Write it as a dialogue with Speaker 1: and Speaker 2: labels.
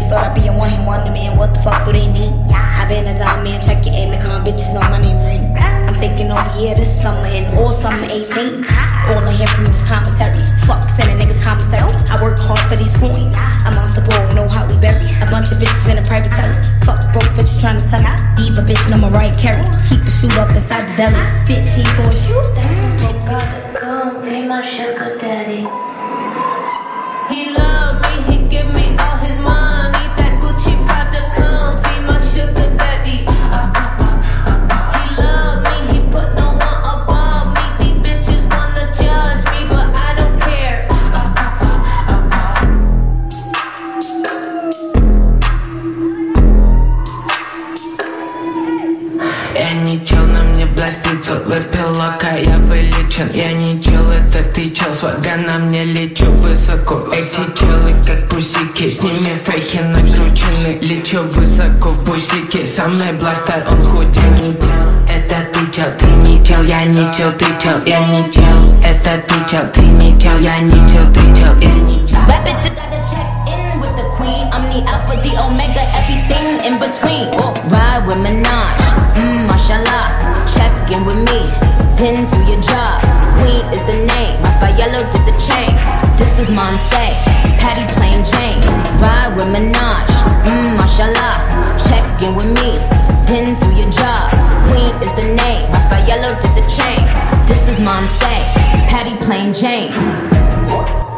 Speaker 1: thought I'd be a one-hit wonder man. What the fuck do they mean? I been a dime man, check it in the car, bitches know my name ring. I'm taking over here this summer and all summer 18. All I hear from you is commentary. Fuck sending niggas commissary. I work hard for these coins. I'm on the ball, no Holly Berry. A bunch of bitches in a private telly. Fuck broke bitches trying to sell me. Deep a bitch, no Mariah Carey. Keep the shoot up inside the deli. 15 for a shoot.
Speaker 2: Take out the gun, be my sugar daddy.
Speaker 3: He love me, he give me all his money. That Gucci Prada come, be my sugar daddy. He love me, he put no one above me. These bitches wanna judge me, but I don't care.
Speaker 4: Я не чел, на мне бластится. Выпил лока, я вылечен. Я не чел, это ты чел. Свага на мне лечу высоко. Эти челы как пусики. С ними фейки накручены. Лечу высоко в бусике. Со мной бластер, он хоть я не чел. Это ты чел, ты не чел. Я не чел, ты чел. Я не чел. Это ты чел, ты не чел. Я не чел, ты чел. Я не чел.
Speaker 3: Rap it, you gotta check in with the queen. I'm the alpha, the omega, everything in between. Ride with Minaj. Mashallah, check in with me, pin to your job. Queen is the name, Rafaello did the chain. This is Monse, Patty plain Jane. Ride with Minaj, mashallah, check in with me, pin to your job. Queen is the name, Rafaello did the chain. This is Monse, Patty plain Jane.